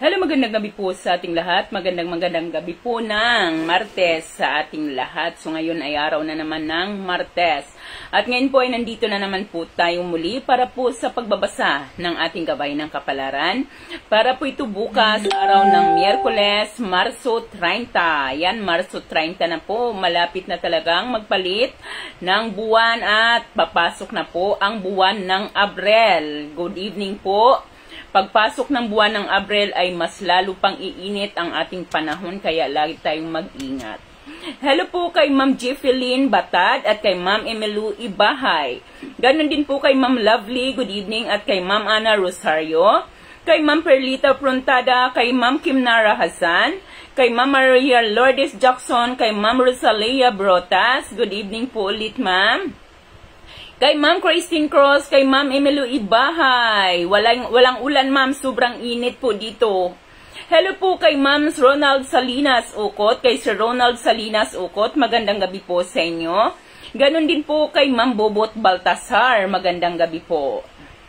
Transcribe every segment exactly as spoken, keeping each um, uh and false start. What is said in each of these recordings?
Hello, magandang gabi po sa ating lahat. Magandang magandang gabi po ng Martes sa ating lahat. So ngayon ay araw na naman ng Martes. At ngayon po ay nandito na naman po tayo muli para po sa pagbabasa ng ating gabay ng kapalaran. Para po ito bukas, araw ng Miyerkules, Marso treinta. Yan, Marso treinta na po. Malapit na talagang magpalit ng buwan at papasok na po ang buwan ng Abril. Good evening po. Pagpasok ng buwan ng Abril ay mas lalo pang iinit ang ating panahon kaya lagi tayong mag-ingat. Hello po kay Ma'am Jeffelyn Batad at kay Ma'am Emelu Ibahay. Ganon din po kay Ma'am Lovely, good evening, at kay Ma'am Ana Rosario, kay Ma'am Perlita Prontada, kay Ma'am Kimnara Hasan, kay Ma'am Maria Lourdes Jackson, kay Ma'am Rosalia Brotas, good evening po ulit ma'am. Kay Ma'am Christine Cross, kay Ma'am Emelu Ibahay. Walang, walang ulan ma'am, sobrang init po dito. Hello po kay Ma'am Ronald Salinas Ukot, kay Sir Ronald Salinas Ukot, magandang gabi po sa inyo. Ganon din po kay Ma'am Bobot Baltasar, magandang gabi po.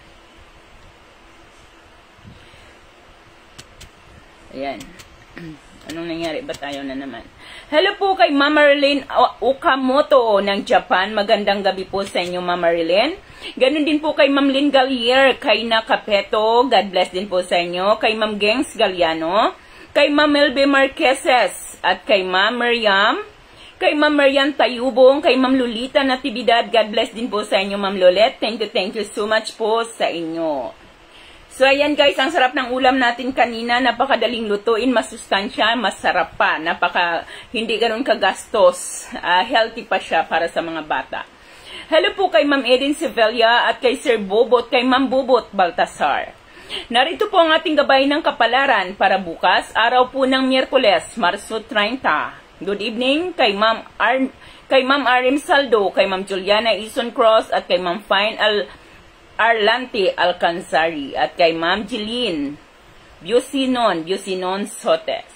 Ayan. Anong nangyari? Ba't ayaw na naman? Hello po kay Ma'am Marilyn Okamoto ng Japan. Magandang gabi po sa inyo, Ma'am Marilyn. Ganon din po kay Ma'am Lynn Gallier, kay Nakapeto. God bless din po sa inyo. Kay Ma'am Gengs Galliano, kay Ma'am Melbe Marqueses, at kay Ma'am Miriam, kay Ma'am Marian Tayubong, kay Ma'am Lolita Natividad. God bless din po sa inyo, Ma'am Lolet. Thank you, thank you so much po sa inyo. So, ayan guys, ang sarap ng ulam natin kanina. Napakadaling lutuin, masustansya, masarap pa. Napaka, hindi ganun kagastos. Uh, healthy pa siya para sa mga bata. Hello po kay Ma'am Eden Sevilla at kay Sir Bobot, kay Ma'am Bobot Baltasar. Narito po ang ating gabay ng kapalaran para bukas, araw po ng Miyerkules, Marso treinta. Good evening kay Ma'am Ar kay Ma'am Arim Saldo, kay Ma'am Juliana Ison Cross, at kay Ma'am Fine Al Arlante Alcanzari, at kay Ma'am Jeline Businon, Businon Sotes.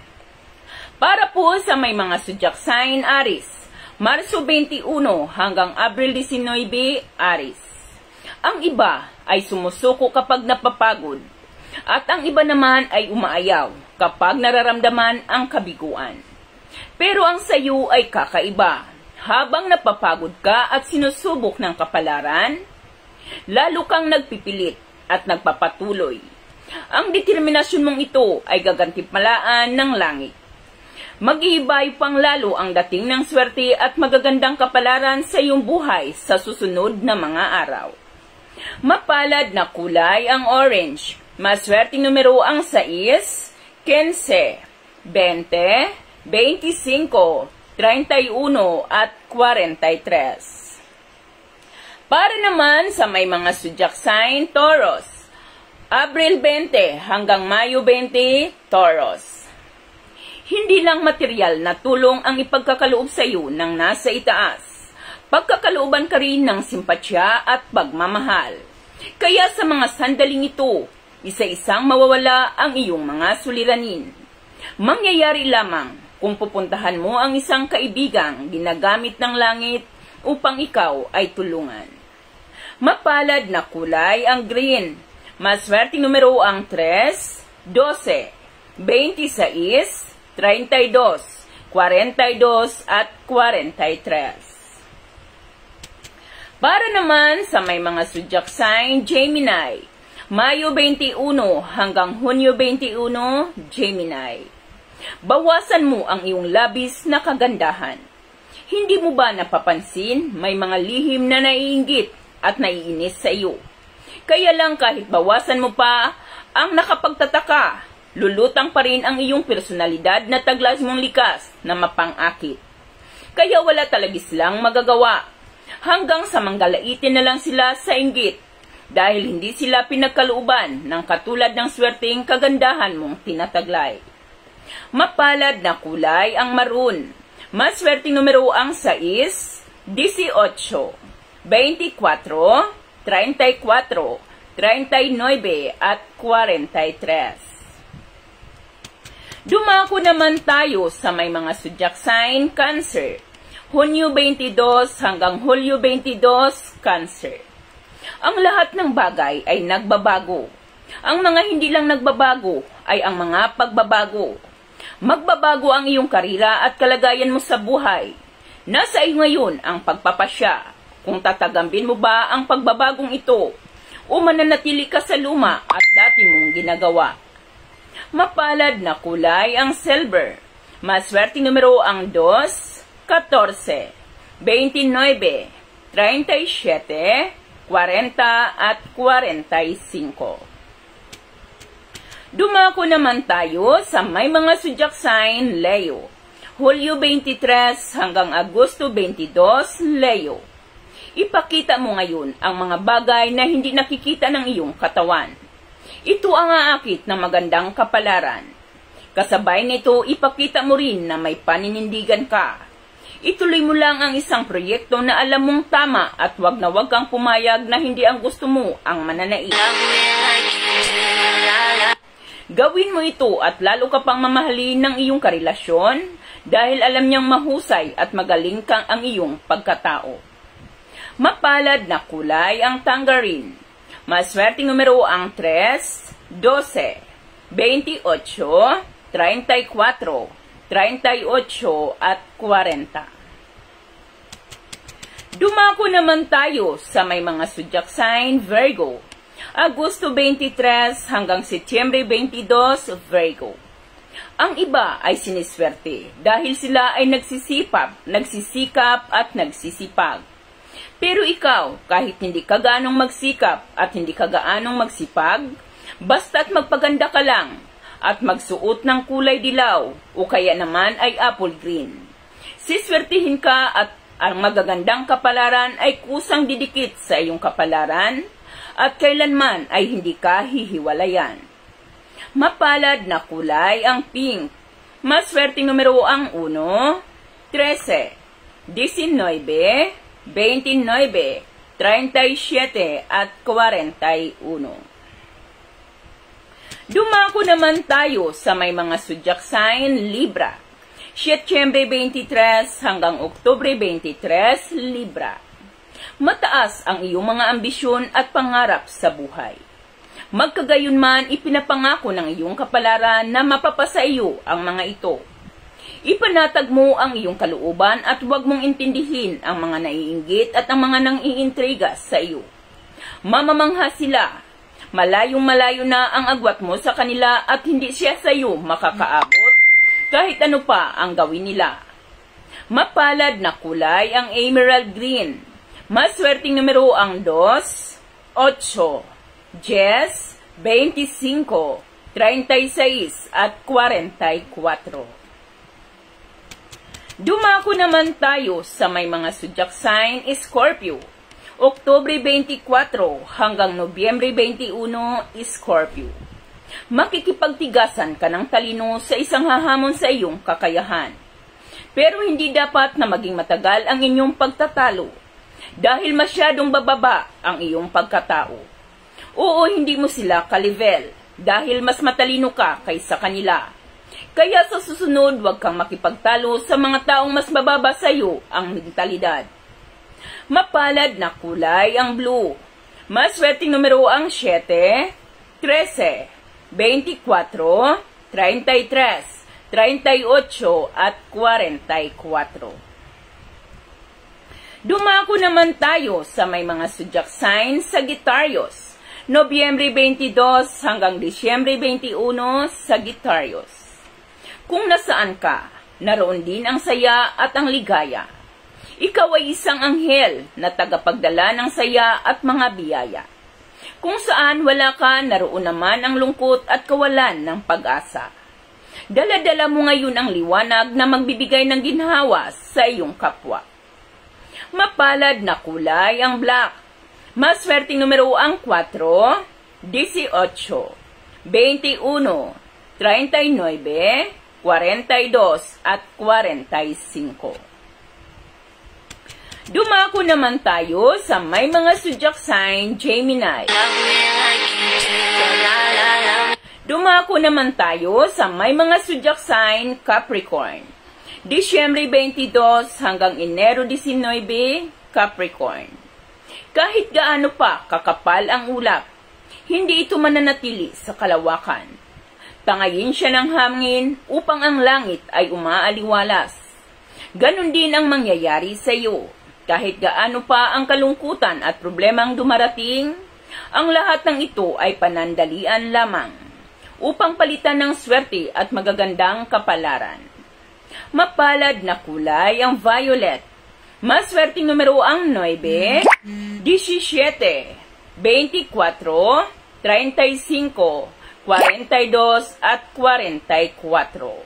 Para po sa may mga zodiac sign Aris, Marso twenty-one hanggang Abril nineteen, Aris. Ang iba ay sumusuko kapag napapagod, at ang iba naman ay umaayaw kapag nararamdaman ang kabiguan. Pero ang sayo ay kakaiba. Habang napapagod ka at sinusubok ng kapalaran, lalo kang nagpipilit at nagpapatuloy. Ang determinasyon mong ito ay gagantimpalaan ng langit. Mag-iibay pang lalo ang dating ng swerte at magagandang kapalaran sa iyong buhay sa susunod na mga araw. Mapalad na kulay ang orange. Maswerteng numero ang sais, quince, veinte, veinticinco, treinta y uno at cuarenta y tres. Para naman sa may mga zodiac sign Taurus, Abril twenty hanggang Mayo twenty, Taurus. Hindi lang material na tulong ang ipagkakaloob sa iyo ng nasa itaas. Pagkakalooban ka rin ng simpatsya at pagmamahal. Kaya sa mga sandaling ito, isa-isang mawawala ang iyong mga suliranin. Mangyayari lamang kung pupuntahan mo ang isang kaibigang ginagamit ng langit upang ikaw ay tulungan. Mapalad na kulay ang green. Maswerteng numero ang tres, doce, veintiséis, treinta y dos, cuarenta y dos at cuarenta y tres. Para naman sa may mga zodiac sign Gemini, Mayo twenty-one hanggang Hunyo twenty-one, Gemini. Bawasan mo ang iyong labis na kagandahan. Hindi mo ba napapansin may mga lihim na naiinggit at naiinis sa iyo? Kaya lang kahit bawasan mo pa ang nakapagtataka, lulutang pa rin ang iyong personalidad na taglas mong likas na mapang-akit. Kaya wala talaga silang magagawa. Hanggang sa manggalaitin na lang sila sa inggit dahil hindi sila pinagkalooban ng katulad ng swerteng kagandahan mong tinataglay. Mapalad na kulay ang maroon. Maswerteng numero ang sais, dieciocho, veinticuatro, treinta y cuatro, treinta y nueve at cuarenta y tres. Dumako naman tayo sa may mga zodiac sign Cancer. Hunyo twenty-dos hanggang Hulyo twenty-dos, Cancer. Ang lahat ng bagay ay nagbabago. Ang mga hindi lang nagbabago ay ang mga pagbabago. Magbabago ang iyong karera at kalagayan mo sa buhay. Nasa iyo ngayon ang pagpapasya. Kung tatagambin mo ba ang pagbabagong ito o mananatili ka sa luma at dati mong ginagawa. Mapalad na kulay ang silver. Maswerteng numero ang dos, fourteen, twenty-nine, thirty-seven, forty at forty-five. Dumako naman tayo sa may mga zodiac sign Leo. Hulyo twenty-three hanggang Agosto twenty-two, Leo. Ipakita mo ngayon ang mga bagay na hindi nakikita ng iyong katawan. Ito ang aakit ng magandang kapalaran. Kasabay nito, ipakita mo rin na may paninindigan ka. Ituloy mo lang ang isang proyekto na alam mong tama at wag na wag kang pumayag na hindi ang gusto mo ang mananait. Gawin mo ito at lalo ka pang mamahalin ng iyong karelasyon dahil alam niyang mahusay at magaling kang ang iyong pagkatao. Mapalad na kulay ang tangerine. Maswerteng numero ang three, twelve, twenty-eight, thirty-four, thirty-eight at forty. Dumako naman tayo sa may mga zodiac sign Virgo. Agosto twenty-three hanggang Setyembre twenty-two, Virgo. Ang iba ay siniswerte dahil sila ay nagsisipag, nagsisikap at nagsisipag. Pero ikaw, kahit hindi ka gaanong magsikap at hindi ka gaanong magsipag, basta't magpaganda ka lang at magsuot ng kulay dilaw o kaya naman ay apple green. Siswertihin ka at ang magagandang kapalaran ay kusang didikit sa iyong kapalaran at kailanman ay hindi ka hihiwalayan. Mapalad na kulay ang pink. Maswerteng numero ang one, thirteen, nineteen, twenty-nine, thirty-seven at forty-one. Dumako naman tayo sa may mga zodiac sign Libra. Setyembre twenty-three hanggang Oktubre twenty-three, Libra. Mataas ang iyong mga ambisyon at pangarap sa buhay. Magkagayunman, ipinapangako ng iyong kapalaran na mapapasa iyo ang mga ito. Ipanatag mo ang iyong kalooban at huwag mong intindihin ang mga naiinggit at ang mga nang-iintriga sa iyo. Mamamangha sila. Malayong malayo na ang agwat mo sa kanila at hindi siya sa iyo makakaabot kahit ano pa ang gawin nila. Mapalad na kulay ang emerald green. Maswerteng numero ang two, eight, ten, twenty-five, thirty-six at forty-four. Dumako naman tayo sa may mga zodiac sign Scorpio. Oktubre twenty-four hanggang Nobyembre twenty-one, Scorpio. Makikipagtigasan ka ng talino sa isang hahamon sa iyong kakayahan. Pero hindi dapat na maging matagal ang inyong pagtatalo dahil masyadong bababa ang iyong pagkatao. Oo, hindi mo sila ka-level dahil mas matalino ka kaysa kanila. Kaya sa susunod, huwag kang makipagtalo sa mga taong mas mababa sa iyo ang mentalidad. Mapalad na kulay ang blue. Maswerteng numero ang seven, thirteen, twenty-four, thirty-three, thirty-eight at forty-four. Dumako naman tayo sa may mga zodiac sign Sagittarius. Nobyembre twenty-two hanggang Disyembre twenty-one, Sagittarius. Kung nasaan ka, naroon din ang saya at ang ligaya. Ikaw ay isang anghel na tagapagdala ng saya at mga biyaya. Kung saan wala ka, naroon naman ang lungkot at kawalan ng pag-asa. Dala-dala mo ngayon ang liwanag na magbibigay ng ginhawa sa iyong kapwa. Mapalad na kulay ang black. Maswerteng numero ang four, eighteen, twenty-one, thirty-nine, forty-two at forty-five. Dumako naman tayo sa may mga zodiac sign Gemini. Dumako naman tayo sa may mga zodiac sign Capricorn. Disyembre twenty-two hanggang Enero nineteen, Capricorn. Kahit gaano pa kakapal ang ulap, hindi ito mananatili sa kalawakan. Tangayin siya ng hangin upang ang langit ay umaaliwalas. Ganon din ang mangyayari sa iyo. Kahit gaano pa ang kalungkutan at problemang dumarating, ang lahat ng ito ay panandalian lamang upang palitan ng swerte at magagandang kapalaran. Mapalad na kulay ang violet. Maswerteng numero ang nine, seventeen, twenty-four, thirty-five, forty-two at forty-four.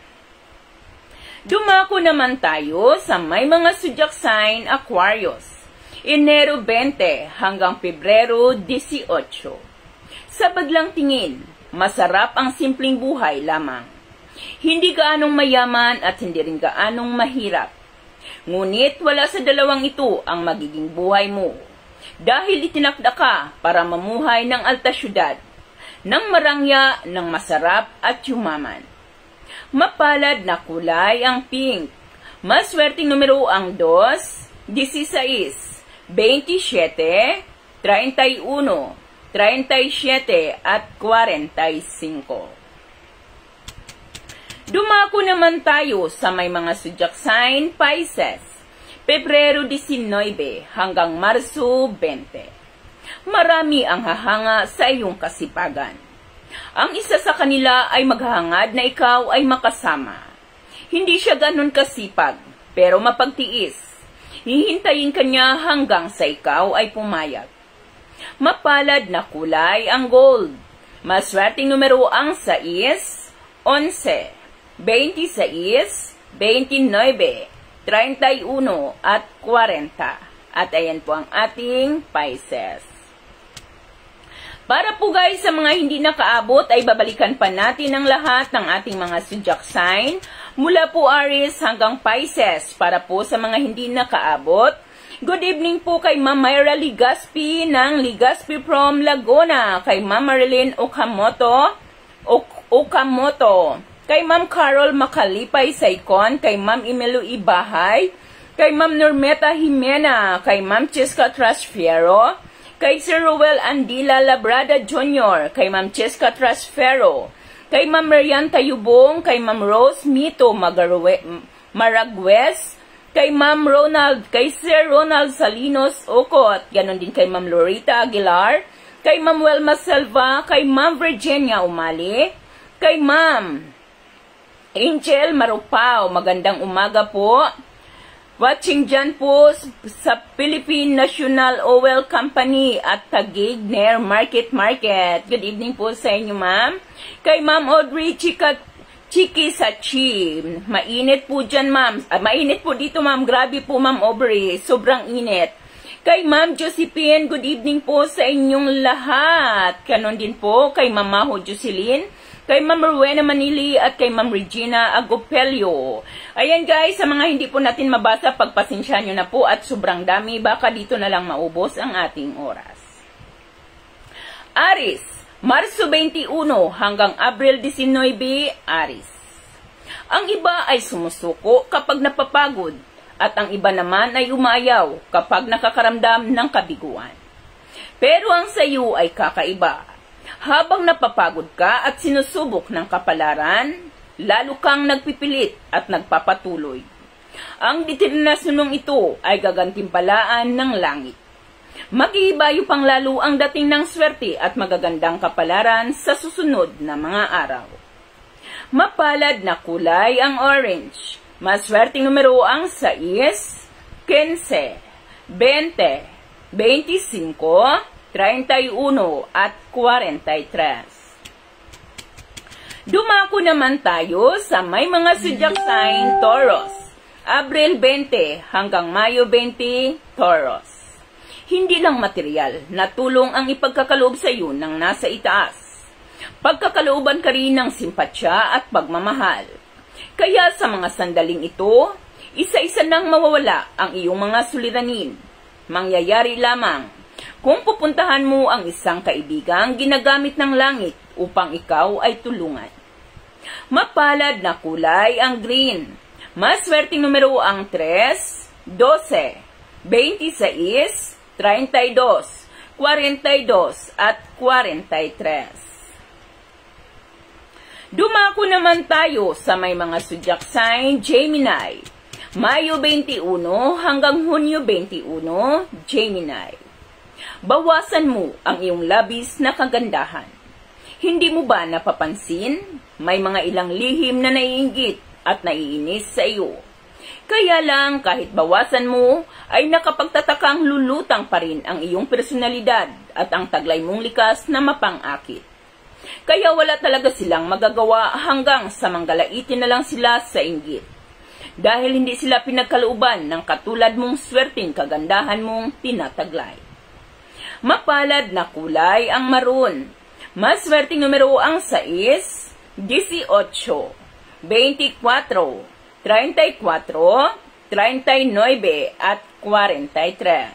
Dumako naman tayo sa may mga zodiac sign Aquarius. Enero twenty hanggang Pebrero eighteen. Sa badlang tingin, masarap ang simpleng buhay lamang. Hindi gaanong mayaman at hindi rin gaanong mahirap. Ngunit wala sa dalawang ito ang magiging buhay mo. Dahil itinakda ka para mamuhay ng alta syudad, ng marangya, ng masarap at yumaman. Mapalad na kulay ang pink. Maswerteng numero ang two, sixteen, twenty-seven, thirty-one, thirty-seven at forty-five. Dumako naman tayo sa may mga zodiac sign Pisces. Pebrero nineteen hanggang Marso twenty. Marami ang hahanga sa iyong kasipagan. Ang isa sa kanila ay maghahangad na ikaw ay makasama. Hindi siya ganun kasipag, pero mapagtiis. Hihintayin ka niya hanggang sa ikaw ay pumayag. Mapalad na kulay ang gold. Maswerteng numero ang sais, eleven, twenty-six, twenty-nine, thirty-one at forty. At ayan po ang ating Pisces. Para po guys, sa mga hindi nakaabot ay babalikan pa natin ang lahat ng ating mga zodiac sign mula po Aries hanggang Pisces para po sa mga hindi nakaabot. Good evening po kay Ma'am Myra Ligaspi ng Ligaspi from Laguna, kay Ma'am Marilyn Okamoto, ok Okamoto, kay Ma'am Carol Makalipay Saicon, kay Ma'am Imelo Ibahay, kay Ma'am Normeta Jimena, kay Ma'am Cheska Trasfiero, kay Sir Ruel Andila Labrada Junior, kay Ma'am Cheska Trasfero, kay Ma'am Marian Tayubong, kay Ma'am Rose Mito Maragwes, kay Ma'am Ronald, kay Sir Ronald Salinos Okot, ganon din kay Ma'am Lorita Aguilar, kay Ma'am Welma Selva, kay Ma'am Virginia Umali, kay Ma'am Angel Marupao, magandang umaga po. Watching dyan po sa Philippine National Oil Company at Taguig Nair Market Market. Good evening po sa inyo, ma'am. Kay Ma'am Audrey Chika, Chiki Sachi. Mainit po dyan, ma'am. Ah, mainit po dito, ma'am. Grabe po, Ma'am Aubrey. Sobrang init. Kay Ma'am Josephine, good evening po sa inyong lahat. Kanon din po kay Mamaho Jocelyn, kay Ma'am Rowena Manili at kay Ma'am Regina Agopelio. Ayan guys, sa mga hindi po natin mabasa, pagpasensya nyo na po at sobrang dami, baka dito na lang maubos ang ating oras. Aries, Marso twenty-one hanggang Abril nineteen, Aries. Ang iba ay sumusuko kapag napapagod at ang iba naman ay umayaw kapag nakakaramdam ng kabiguan. Pero ang sayo ay kakaiba. Habang napapagod ka at sinusubok ng kapalaran, lalo kang nagpipilit at nagpapatuloy. Ang determinasyonong ito ay gagantimpalaan ng langit. Mag-iibayo pang lalo ang dating ng swerte at magagandang kapalaran sa susunod na mga araw. Mapalad na kulay ang orange. Maswerteng numero ang sais, quince, twenty, twenty-five, thirty-one at forty-three. Dumako naman tayo sa may mga zodiac sign Taurus. Abril twenty hanggang Mayo twenty, Taurus. Hindi lang material na tulong ang ipagkakaloob sa iyo ng nasa itaas. Pagkakalooban ka rin ng simpatsya at pagmamahal. Kaya sa mga sandaling ito, isa-isa nang mawawala ang iyong mga suliranin. Mangyayari lamang kung pupuntahan mo ang isang kaibigang ginagamit ng langit upang ikaw ay tulungan. Mapalad na kulay ang green. Maswerteng numero ang three, twelve, twenty-six, thirty-two, forty-two at forty-three. Dumako naman tayo sa may mga zodiac sign, Gemini. Mayo twenty-one hanggang Hunyo twenty-one, Gemini. Bawasan mo ang iyong labis na kagandahan. Hindi mo ba napapansin? May mga ilang lihim na naiinggit at naiinis sa iyo. Kaya lang kahit bawasan mo, ay nakapagtatakang lulutang pa rin ang iyong personalidad at ang taglay mong likas na mapang-akit. Kaya wala talaga silang magagawa hanggang sa manggalaitin na lang sila sa inggit. Dahil hindi sila pinagkalooban ng katulad mong swerteng kagandahan mong tinataglay. Mapalad na kulay ang maroon. Maswerteng numero ang sais, eighteen, twenty-four, thirty-four, thirty-nine at forty-three.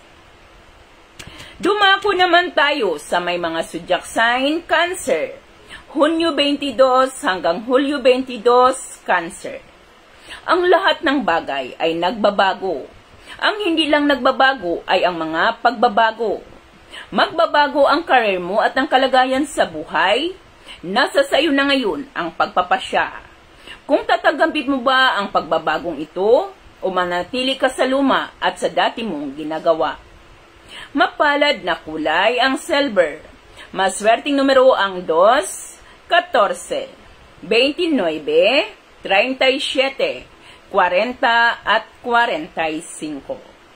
Dumako naman tayo sa may mga zodiac sign, Cancer. Hunyo twenty-two hanggang Hulyo twenty-two, Cancer. Ang lahat ng bagay ay nagbabago. Ang hindi lang nagbabago ay ang mga pagbabago. Magbabago ang career mo at ang kalagayan sa buhay. Nasa sa iyo na ngayon ang pagpapasya. Kung tatagambit mo ba ang pagbabagong ito o manatili ka sa luma at sa dati mong ginagawa. Mapalad na kulay ang silver. Maswerteng numero ang two, fourteen, twenty-nine, thirty-seven, forty at forty-five.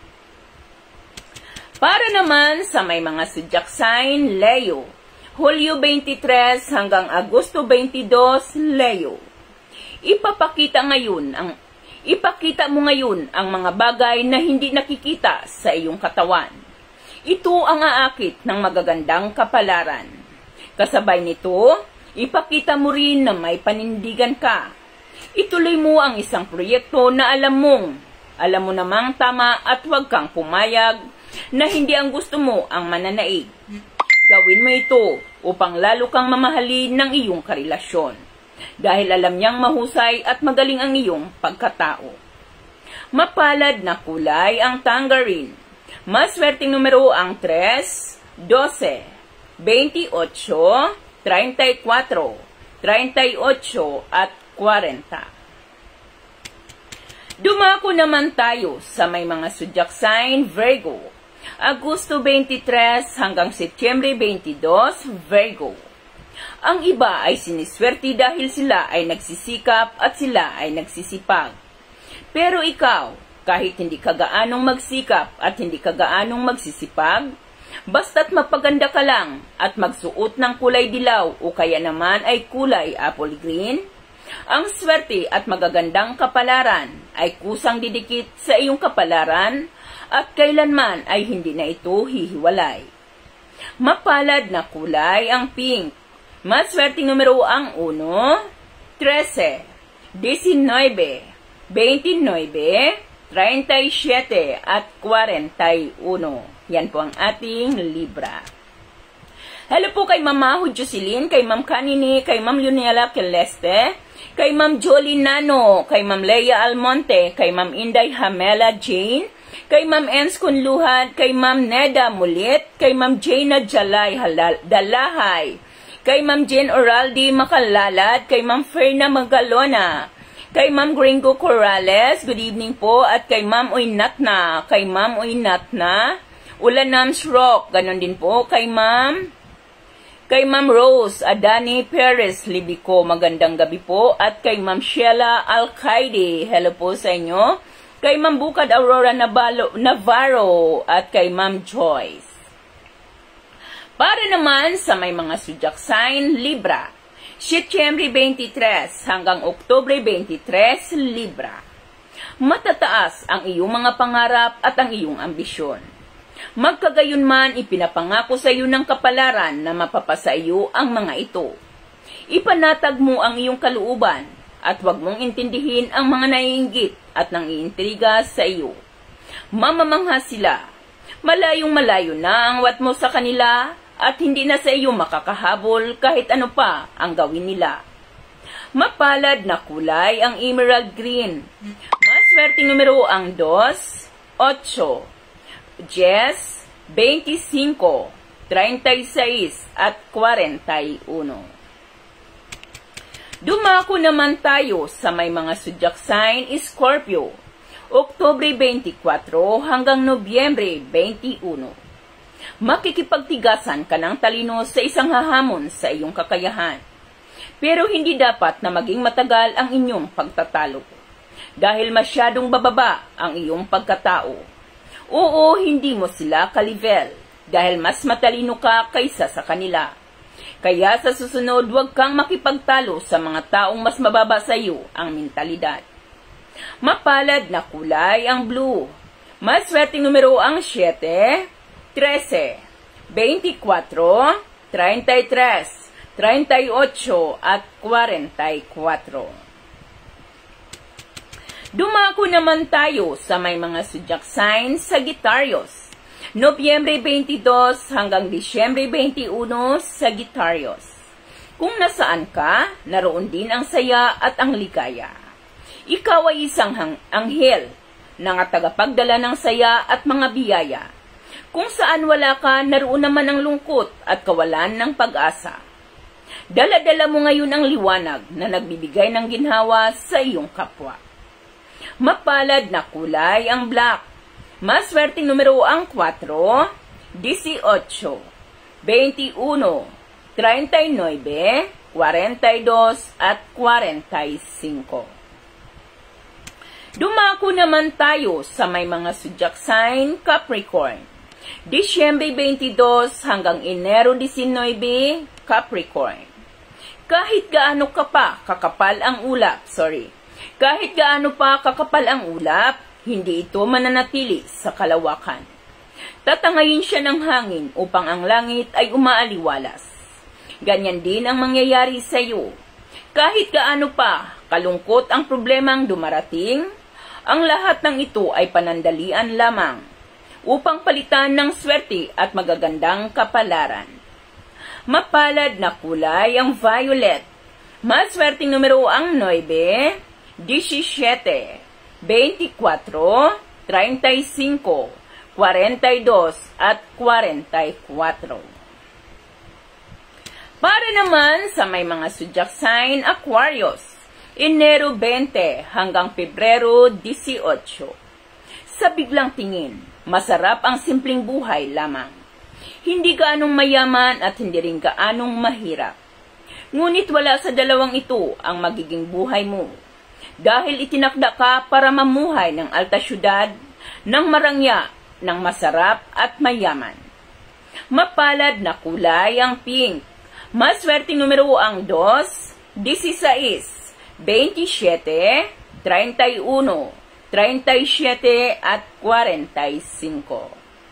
Para naman sa may mga zodiac sign, Leo. Hulyo twenty-three hanggang Agosto twenty-two, Leo. Ipapakita ngayon ang ipakita mo ngayon ang mga bagay na hindi nakikita sa iyong katawan. Ito ang aakit ng magagandang kapalaran. Kasabay nito, ipakita mo rin na may panindigan ka. Ituloy mo ang isang proyekto na alam mong, alam mo namang tama at huwag kang pumayag na hindi ang gusto mo ang mananaig. Gawin mo ito upang lalo kang mamahalin ng iyong karelasyon. Dahil alam niyang mahusay at magaling ang iyong pagkatao. Mapalad na kulay ang tangerine. Maswerteng numero ang three, twelve, twenty-eight, thirty-four, thirty-eight at forty. Dumako naman tayo sa may mga zodiac sign, Virgo. Agosto twenty-three hanggang Setyembre twenty-two, Virgo. Ang iba ay siniswerte dahil sila ay nagsisikap at sila ay nagsisipag. Pero ikaw, kahit hindi ka gaanong magsikap at hindi ka gaanong magsisipag, basta't mapaganda ka lang at magsuot ng kulay dilaw o kaya naman ay kulay apple green, ang swerte at magagandang kapalaran ay kusang didikit sa iyong kapalaran at kailanman ay hindi na ito hihiwalay. Mapalad na kulay ang pink. Maswerteng numero ang one, thirteen, nineteen, twenty-nine, thirty-seven at forty-one. Yan po ang ating Libra. Hello po kay Mama Jocelyn, kay Ma'am Kanini, kay Ma'am Lunela Celeste, kay Ma'am Jolie Nano, kay Ma'am Leia Almonte, kay Ma'am Inday Hamela Jane, kay Ma'am Ens Kunluhad, kay Ma'am Neda Mulit, kay Ma'am Jaina Jalay Halal, Dalahay, kay Ma'am Jane Oraldi Makalalad, kay Ma'am Ferna Magalona, kay Ma'am Gringo Corrales, good evening po, at kay Ma'am Uynatna, kay Ma'am Uynatna, Ulanams Rock, ganon din po, kay Ma'am, kay Ma'am Rose Adani Perez Libico, magandang gabi po, at kay Ma'am Sheila Alcaide, hello po sa inyo, kay Ma'am Bukad Aurora Navalo, Navarro, at kay Ma'am Joyce. Para naman sa may mga zodiac sign, Libra, Setyembre twenty-three hanggang Oktubre twenty-three, Libra. Matataas ang iyong mga pangarap at ang iyong ambisyon. Magkagayunman, ipinapangako sa iyo ng kapalaran na mapapasa iyo ang mga ito. Ipanatag mo ang iyong kalooban at huwag mong intindihin ang mga naiinggit at nangiintriga sa iyo. Mamamangha sila. Malayong malayo na ang wat mo sa kanila at hindi na sa iyo makakahabol kahit ano pa ang gawin nila. Mapalad na kulay ang emerald green. Maswerteng numero ang two, eight, ten, twenty-five, thirty-six at forty-one. Dumako naman tayo sa may mga zodiac sign Scorpio, Oktubre twenty-four hanggang Nobyembre twenty-one. Makikipagtigasan ka ng talino sa isang hahamon sa iyong kakayahan. Pero hindi dapat na maging matagal ang inyong pagtatalo, dahil masyadong bababa ang iyong pagkatao. Oo, hindi mo sila kalivel, dahil mas matalino ka kaysa sa kanila. Kaya sa susunod, huwag kang makipagtalo sa mga taong mas mababa sa iyo ang mentalidad. Mapalad na kulay ang blue. Maswerteng numero ang seven, thirteen, twenty-four, thirty-three, thirty-eight at forty-four. Dumako naman tayo sa may mga zodiac signs Sagittarius. Nobyembre twenty-two hanggang Disyembre twenty-one, Sagittarius. Kung nasaan ka, naroon din ang saya at ang ligaya. Ikaw ay isang anghel na tagapagdala ng saya at mga biyaya. Kung saan wala ka, naroon naman ang lungkot at kawalan ng pag-asa. Dala-dala mo ngayon ang liwanag na nagbibigay ng ginhawa sa iyong kapwa. Mapalad na kulay ang black. Maswerteng numero ang four, eighteen, twenty-one, thirty-nine, forty-two at forty-five. Dumako naman tayo sa may mga zodiac sign Capricorn. Disyembre twenty-two hanggang Enero nineteen, Capricorn. Kahit gaano ka pa kakapal ang ulap, sorry. Kahit gaano pa kakapal ang ulap, hindi ito mananatili sa kalawakan. Tatangayin siya ng hangin upang ang langit ay umaaliwalas. Ganyan din ang mangyayari sa iyo. Kahit gaano pa kalungkot ang problemang dumarating, ang lahat ng ito ay panandalian lamang upang palitan ng swerte at magagandang kapalaran. Mapalad na kulay ang violet. Maswerteng numero ang nine, seventeen, twenty-four, thirty-five, forty-two at forty-four. Para naman sa may mga zodiac sign Aquarius, Enero twenty hanggang Pebrero eighteen. Sa biglang tingin, masarap ang simpleng buhay lamang. Hindi gaanong mayaman at hindi rin gaanong mahirap. Ngunit wala sa dalawang ito ang magiging buhay mo. Dahil itinakda ka para mamuhay ng alta syudad, ng marangya, ng masarap at mayaman. Mapalad na kulay ang pink. Maswerteng numero ang two, sixteen, twenty-seven, thirty-one, thirty-seven at forty-five.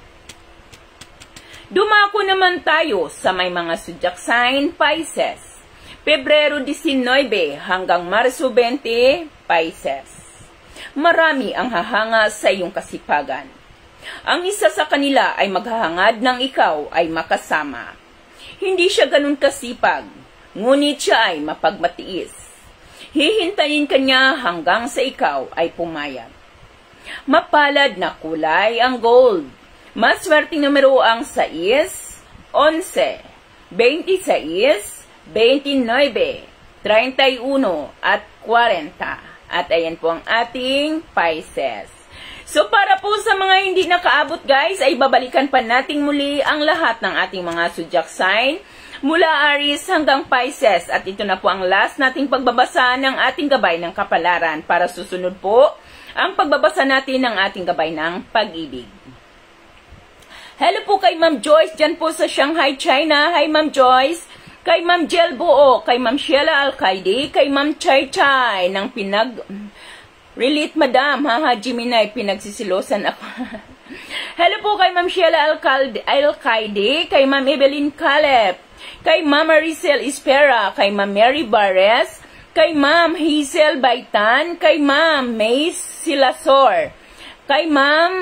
Dumako naman tayo sa may mga zodiac sign Pisces. Pebrero nineteen hanggang Marso twenty, Pisces. Marami ang hahanga sa iyong kasipagan. Ang isa sa kanila ay maghahangad ng ikaw ay makasama. Hindi siya ganun kasipag, ngunit siya ay mapagmatiis. Hihintayin ka niya hanggang sa ikaw ay pumayag. Mapalad na kulay ang gold. Maswerteng numero ang six, eleven, twenty-six, twenty-nine, thirty-one at forty. At ayan po ang ating Pisces. So para po sa mga hindi nakaabot guys, ay babalikan pa natin muli ang lahat ng ating mga zodiac sign mula Aries hanggang Pisces. At ito na po ang last nating pagbabasa ng ating gabay ng kapalaran. Para susunod po ang pagbabasa natin ng ating gabay ng pag-ibig. Hello po kay Ma'am Joyce dyan po sa Shanghai, China. Hi Ma'am Joyce. Kay Ma'am Jel Buo, kay Ma'am Sheila Alcaide, kay Ma'am Chay Chay ng pinag... Relate Madam, ha, ha, Gemini, pinagsisilosan ako. Hello po kay Ma'am Sheila Alcaide, Alcaide, kay Ma'am Evelyn Caleb, kay Ma'am Maricel Espera, kay Ma'am Mary Barres, kay Ma'am Hazel Baitan, kay Ma'am May Silasor, kay Ma'am...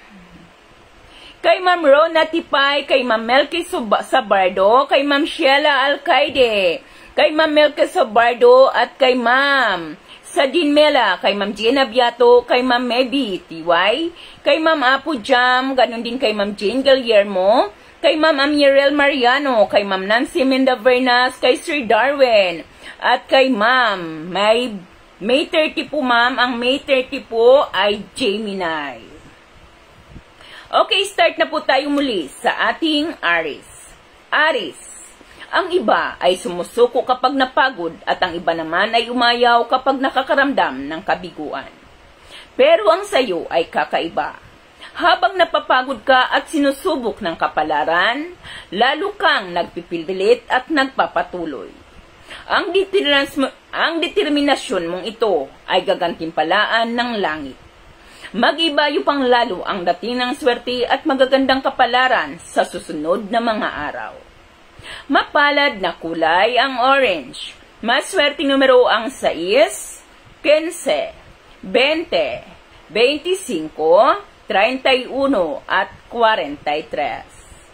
Kay Ma'am Rona Tipay, kay Ma'am Melky Sabardo, kay Ma'am Sheila Alcaide, kay Ma'am Melky Sabardo, at kay Ma'am Sadin Mela, kay Ma'am Gina Biato, kay Ma'am Mebi T Y, kay Ma'am Apo Jam, ganun din kay Ma'am Jane Guillermo, kay Ma'am Amirel Mariano, kay Ma'am Nancy Mendavernas, kay Sir Darwin, At kay ma'am, may May thirty po ma'am, ang May thirty po ay Gemini. Okay, start na po tayo muli sa ating Aries. Aries, ang iba ay sumusuko kapag napagod at ang iba naman ay umayaw kapag nakakaramdam ng kabiguan. Pero ang sayo ay kakaiba. Habang napapagod ka at sinusubok ng kapalaran, lalo kang nagpipililit at nagpapatuloy. Ang, ang determinasyon mong ito ay gagantimpalaan ng langit. Mag-ibayo pang lalo ang dating ng swerte at magagandang kapalaran sa susunod na mga araw. Mapalad na kulay ang orange. Maswerte numero ang sais, quince, veinte, veinticinco, treinta y uno at cuarenta y tres.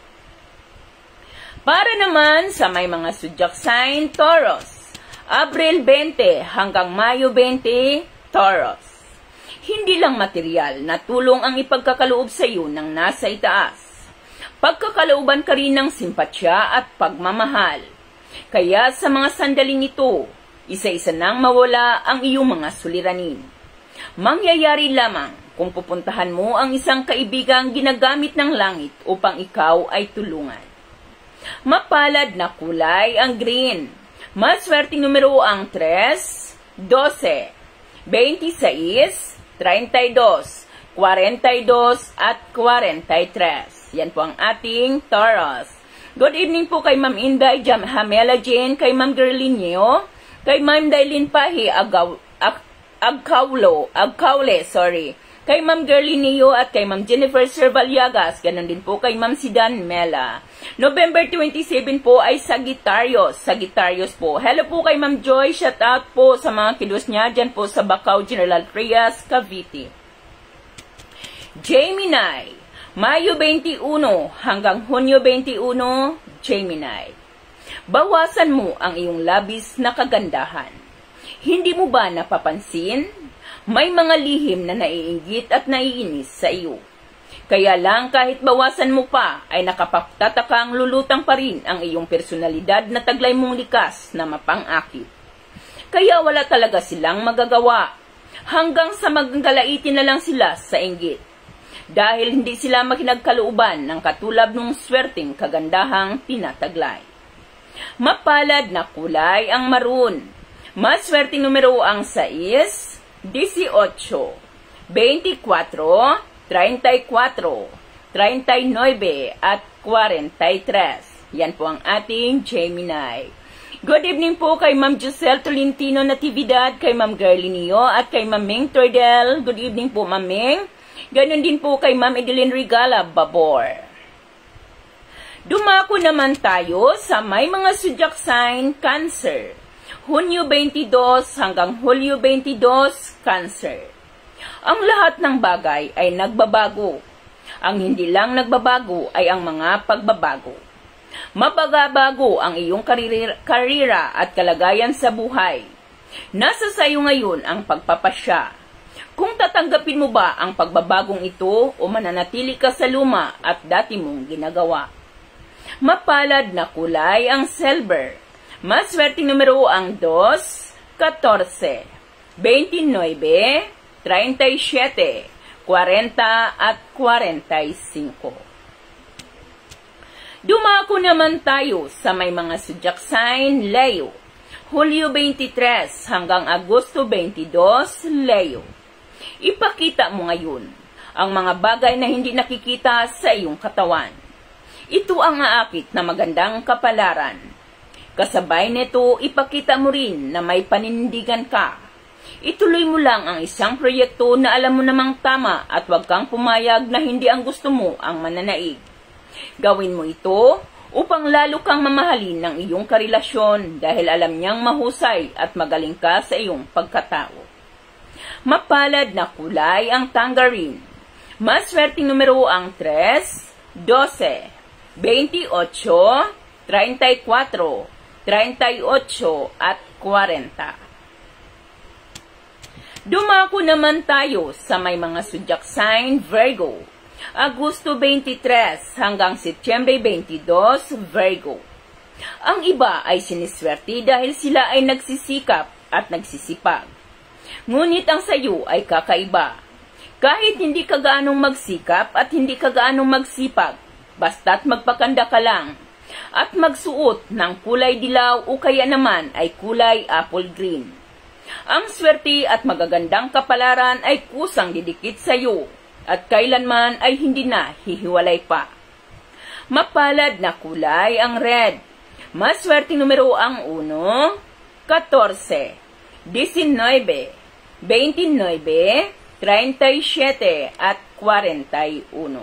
Para naman sa may mga zodiac sign, Taurus, Abril twenty hanggang Mayo twenty, Taurus. Hindi lang material na tulong ang ipagkakaloob sa iyo ng nasa itaas. Pagkakalooban ka rin ng simpatsya at pagmamahal. Kaya sa mga sandaling ito, isa-isa nang mawala ang iyong mga suliranin. Mangyayari lamang kung pupuntahan mo ang isang kaibigang ginagamit ng langit upang ikaw ay tulungan. Mapalad na kulay ang green. Maswerteng numero ang tres, doce, veintiséis, treinta y dos, cuarenta y dos at cuarenta y tres. Yan po ang ating Taurus. Good evening po kay Ma'am Inday Hamela Jane, kay Ma'am Gerlinio, kay Ma'am Dailin Pahi Agaw, Ag, Agkaulo, Agkaule, sorry. Kay Ma'am Gerlinio at kay Ma'am Jennifer Servalyagas, ganun din po kay Ma'am Sidan Mela. November twenty-seven po ay Sagittarius, Sagittarius po. Hello po kay Ma'am Joy, shout out po sa mga kilos niya dyan po sa Bacau, General Trias, Cavite. Gemini, Mayo twenty-one hanggang Hunyo twenty-one, Gemini. Bawasan mo ang iyong labis na kagandahan. Hindi mo ba napapansin? May mga lihim na naiinggit at naiinis sa iyo. Kaya lang kahit bawasan mo pa, ay nakapagtatakang lulutang pa rin ang iyong personalidad na taglay mong likas na mapang-akit. Kaya wala talaga silang magagawa. Hanggang sa maggalaitin na lang sila sa inggit. Dahil hindi sila makinagkalooban ng katulad ng swerteng kagandahang tinataglay. Mapalad na kulay ang maroon. Maswerteng numero ang sais, dieciocho, veinticuatro, treinta y cuatro, treinta y nueve at cuarenta y tres. Yan po ang ating Gemini. Good evening po kay Ma'am Giselle Tolentino Natividad, kay Ma'am Gerlinio at kay Ma'am Ming Tordel. Good evening po Ma'am Ming. Ganon din po kay Ma'am Edeline Regala Babor. Dumako naman tayo sa may mga zodiac sign Cancer. Hunyo twenty-two hanggang Hulyo twenty-two, Cancer. Ang lahat ng bagay ay nagbabago. Ang hindi lang nagbabago ay ang mga pagbabago. Mabagabago ang iyong karira, karira at kalagayan sa buhay. Nasa sayo ngayon ang pagpapasya. Kung tatanggapin mo ba ang pagbabagong ito o mananatili ka sa luma at dati mong ginagawa. Mapalad na kulay ang silver. Maswerteng numero ang dos, catorce, veintinueve, treinta y siete, cuarenta at cuarenta y cinco. Dumako naman tayo sa may mga zodiac sign Leo. Hulyo twenty-three hanggang Agosto twenty-two, Leo. Ipakita mo ngayon ang mga bagay na hindi nakikita sa iyong katawan. Ito ang aakit na magandang kapalaran. Kasabay nito, ipakita mo rin na may panindigan ka. Ituloy mo lang ang isang proyekto na alam mo namang tama at huwag kang pumayag na hindi ang gusto mo ang mananaig. Gawin mo ito upang lalo kang mamahalin ng iyong karelasyon dahil alam niyang mahusay at magaling ka sa iyong pagkatao. Mapalad na kulay ang tangerine. Maswerteng numero ang tres, doce, veintiocho, treinta y cuatro, treinta y ocho at cuarenta. Dumako naman tayo sa may mga zodiac sign Virgo. Agosto twenty-three hanggang Setyembre twenty-two, Virgo. Ang iba ay siniswerte dahil sila ay nagsisikap at nagsisipag. Ngunit ang sayo ay kakaiba. Kahit hindi ka gaanong magsikap at hindi ka gaanong magsipag, basta't magpakanda ka lang at magsuot ng kulay dilaw o kaya naman ay kulay apple green. Ang swerte at magagandang kapalaran ay kusang didikit sa iyo at kailanman ay hindi na hihiwalay pa. Mapalad na kulay ang red. Maswerte numero ang uno, fourteen, nineteen, twenty-nine, thirty-seven at forty-one.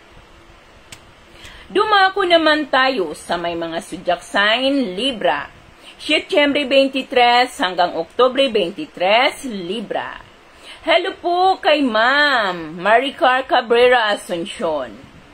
Dumako naman tayo sa may mga zodiac sign Libra. Setyembre twenty-three hanggang Oktubre twenty-three, Libra. Hello po kay Ma'am Maricar Cabrera Asuncion.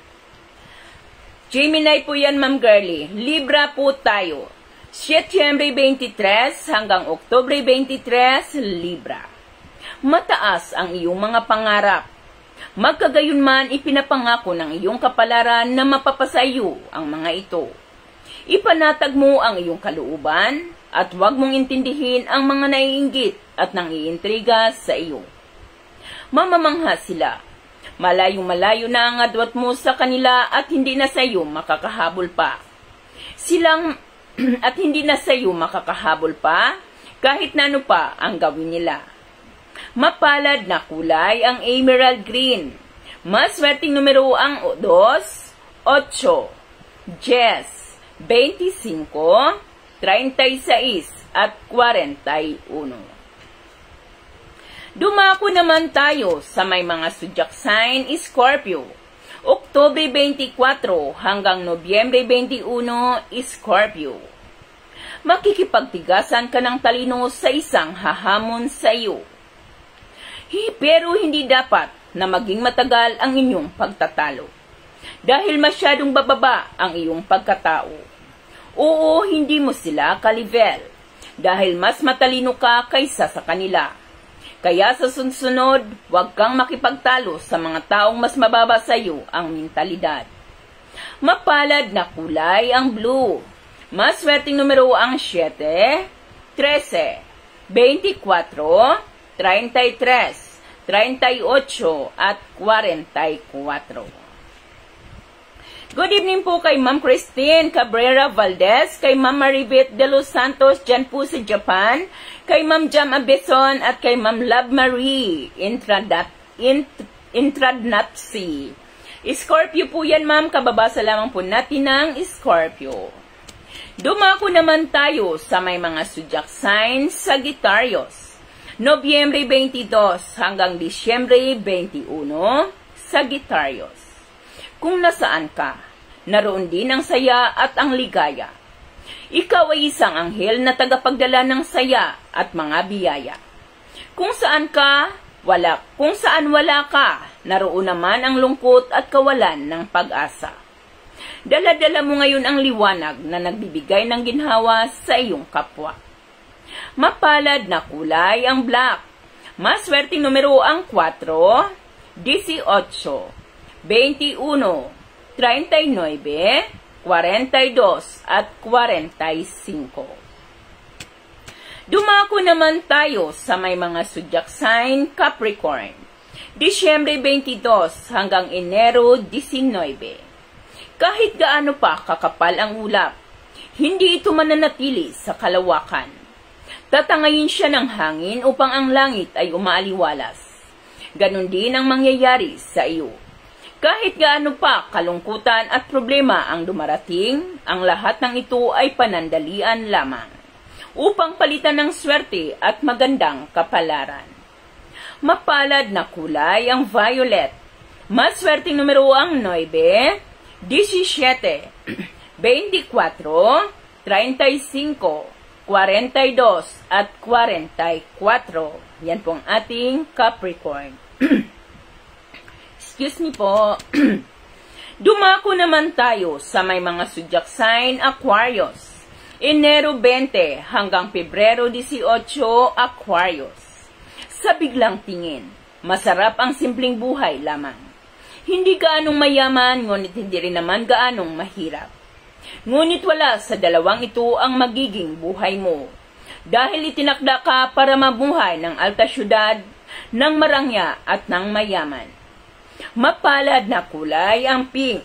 Gemini po yan, Ma'am Girlie. Libra po tayo. Setyembre twenty-three hanggang Oktubre twenty-three, Libra. Mataas ang iyong mga pangarap. Magkagayunman ipinapangako ng iyong kapalaran na mapapasayo ang mga ito. Ipanatag mo ang iyong kalooban at huwag mong intindihin ang mga naiinggit at nangiintriga sa iyo. Mamamangha sila. Malayong-malayo na ang adwat mo sa kanila at hindi na sa iyo makakahabol pa. Silang at hindi na sa iyo makakahabol pa kahit na ano pa ang gawin nila. Mapalad na kulay ang emerald green. Maswerteng numero ang two, eight, ten, twenty-five, thirty-six at forty-one. Dumako naman tayo sa may mga zodiac sign Scorpio. Oktubre twenty-four hanggang Nobyembre twenty-one, Scorpio. Makikipagtigasan ka ng talino sa isang hahamon sa iyo. Pero hindi dapat na maging matagal ang inyong pagtatalo. Dahil masyadong bababa ang iyong pagkatao. Oo, hindi mo sila kalivel. Dahil mas matalino ka kaysa sa kanila. Kaya sa sunod, huwag kang makipagtalo sa mga taong mas mababa sa iyo ang mentalidad. Mapalad na kulay ang blue. Maswerteng numero ang seven, thirteen, twenty-four, thirty-three, thirty-eight at forty-four. Good evening po kay Ma'am Christine Cabrera Valdez, kay Ma'am Maribeth de los Santos dyan po sa Japan, kay Ma'am Jam Abeson at kay Ma'am Love Marie Intradat, Int, Intradnatsi. Scorpio po yan, Ma'am, kababasa lamang po natin ng Scorpio. Dumako naman tayo sa may mga zodiac signs Sagittarius. Nobyembre twenty-two hanggang Disyembre twenty-one, Sagittarius. Kung nasaan ka, naroon din ang saya at ang ligaya. Ikaw ay isang anghel na tagapagdala ng saya at mga biyaya. Kung saan ka, wala, kung saan wala ka, naroon naman ang lungkot at kawalan ng pag-asa. Dala-dala mo ngayon ang liwanag na nagbibigay ng ginhawa sa iyong kapwa. Mapalad na kulay ang black. Maswerteng numero ang four, eighteen, twenty-one, thirty-nine, forty-two at forty-five. Dumako naman tayo sa may mga zodiac sign Capricorn. Disyembre twenty-two hanggang Enero nineteen. Kahit gaano pa kakapal ang ulap, hindi ito mananatili sa kalawakan. Tatangayin siya ng hangin upang ang langit ay umaaliwalas. Ganon din ang mangyayari sa iyo. Kahit gaano pa kalungkutan at problema ang dumarating, ang lahat ng ito ay panandalian lamang, upang palitan ng swerte at magandang kapalaran. Mapalad na kulay ang violet. Maswerteng numero ang nine, seventeen, twenty-four, thirty-five, forty-two at forty-four. Yan pong ating Capricorn. Excuse me po. Dumako naman tayo sa may mga zodiac sign Aquarius. Enero twenty hanggang Pebrero eighteen, Aquarius. Sa biglang tingin, masarap ang simpleng buhay lamang. Hindi gaanong mayaman, ngunit hindi rin naman gaanong mahirap. Ngunit wala sa dalawang ito ang magiging buhay mo. Dahil itinakda ka para mamuhay ng alta syudad, ng marangya at ng mayaman. Mapalad na kulay ang pink.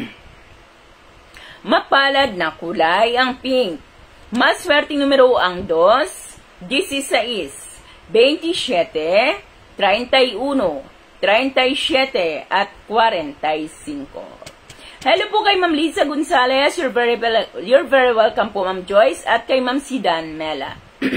Mapalad na kulay ang pink. Maswerteng numero ang dos, dieciséis, veintisiete, treinta y uno, treinta y siete at cuarenta y cinco. Hello po kay Ma'am Lisa Gonzalez, you're very, you're very welcome po Ma'am Joyce, at kay Ma'am Sidan Mela.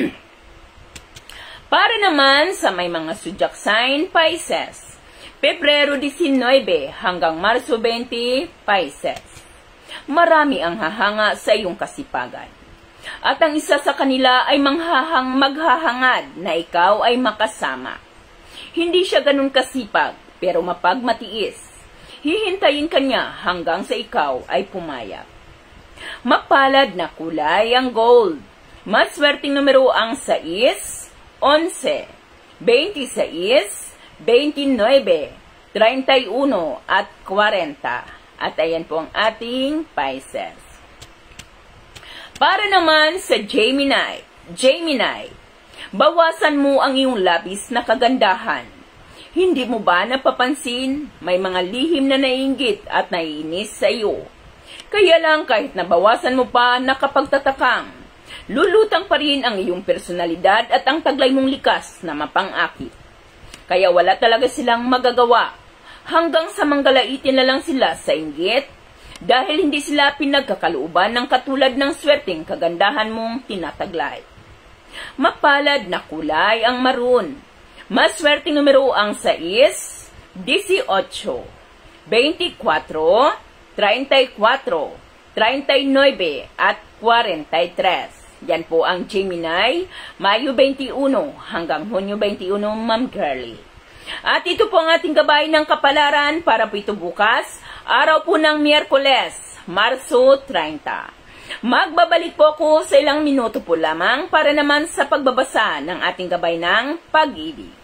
Para naman sa may mga zodiac sign, Pisces, Pebrero diecinueve hanggang Marso veinte, Pisces. Marami ang hahanga sa iyong kasipagan. At ang isa sa kanila ay manghahang maghahangad na ikaw ay makasama. Hindi siya ganun kasipag, pero mapagmatiis. Hihintayin ka niya hanggang sa ikaw ay pumayag. Mapalad na kulay ang gold. Maswerteng numero ang sais, onse, veintiséis, veintinueve, treinta y uno at cuarenta. At ayan po ang ating Pisces. Para naman sa Gemini, Gemini, bawasan mo ang iyong labis na kagandahan. Hindi mo ba napapansin, may mga lihim na naiinggit at naiinis sa iyo? Kaya lang kahit nabawasan mo pa, nakapagtatakang, lulutang pa rin ang iyong personalidad at ang taglay mong likas na mapang-akit. Kaya wala talaga silang magagawa, hanggang sa manggalaitin na lang sila sa inggit, dahil hindi sila pinagkakalooban ng katulad ng swerteng kagandahan mong tinataglay. Mapalad na kulay ang maroon. Maswerteng numero ang sais, dieciocho, veinticuatro, treinta y cuatro, treinta y nueve at cuarenta y tres. Yan po ang Gemini, Mayo twenty-one hanggang Hunyo twenty-one, Ma'am Girlie. At ito po ang ating gabay ng kapalaran para po ito bukas, araw po ng Miyerkules, Marso treinta. Magbabalik po ako sa ilang minuto po lamang para naman sa pagbabasa ng ating gabay ng pag-ibig.